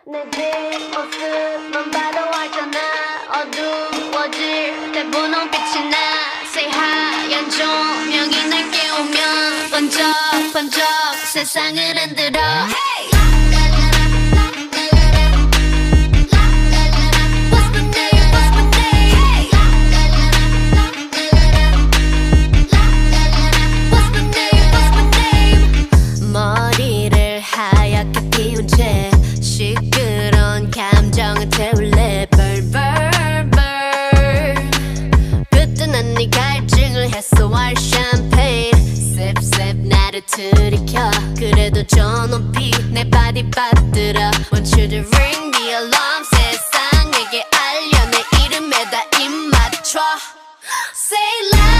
내 뒷모습만 봐도 알잖아. 어두워질 때 분홍빛이 나. 새하얀 조명이 날 깨우면 번쩍번쩍 세상을 흔들어. Hey! 머리를 하얗게 피운 채 시끄러운 감정을 태울래. 벌벌벌 그때는 네 갈증을 해소할 샴페인 셉셉 나를 들이켜. 그래도 저 높이 내 바디 받들어. Want you to ring the alarm. 세상에게 알려 내 이름에다 입 맞춰. Say loud.